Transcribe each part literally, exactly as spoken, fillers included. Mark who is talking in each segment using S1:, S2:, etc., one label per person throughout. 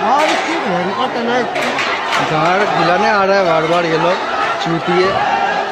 S1: और इसकी भयंकर तना
S2: झाड़ खिलाने आ रहा है बार बार ये लोग चूतिए।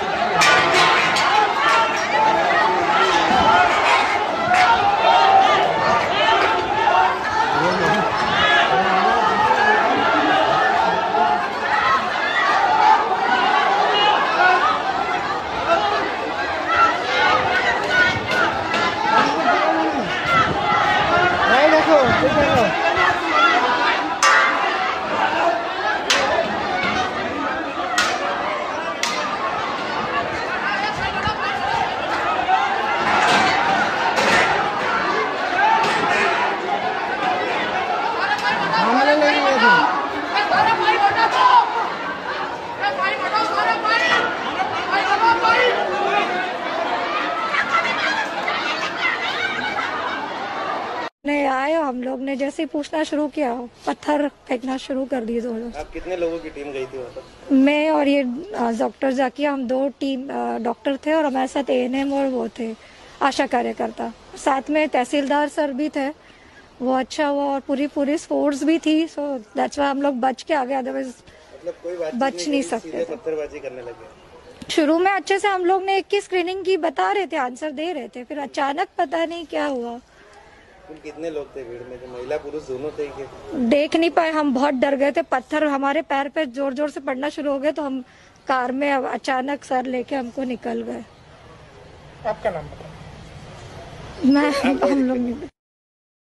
S3: नहीं आए, हम लोग ने जैसे ही पूछना शुरू किया पत्थर फेंकना शुरू कर दिए जोर जोर से।
S1: आप कितने लोगों की टीम गई थी वहाँ पर?
S3: मैं और ये डॉक्टर जाकिया, हम दो टीम डॉक्टर थे और हमारे साथ एएनएम और वो थे आशा कार्यकर्ता, साथ में तहसीलदार सर भी थे, वो अच्छा हुआ और पूरी पुलिस फोर्स भी थी। सो दैट्स व्हाई हम लोग बच के आ गए, अदरवाइज
S1: मतलब कोई बात
S3: बच
S1: नहीं,
S3: नहीं सकते।
S1: पत्थरबाजी करने लगे।
S3: शुरू में अच्छे से हम लोग ने एक की स्क्रीनिंग की, बता रहे थे, आंसर दे रहे थे, फिर अचानक पता नहीं क्या हुआ।
S1: कितने लोग थे भीड़ में? जो महिला पुरुष दोनों थे कि?
S3: देख नहीं पाए, हम बहुत डर गए थे, पत्थर हमारे पैर पे जोर जोर से पड़ना शुरू हो गए तो हम कार में अचानक सर लेके हमको निकल गए।
S1: आपका नाम बताओ।
S3: मैं हम लोग